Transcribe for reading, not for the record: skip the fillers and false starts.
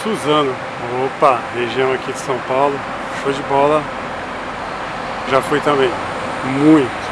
Suzano. Opa, região aqui de São Paulo. Show de bola. Já fui também. Muito.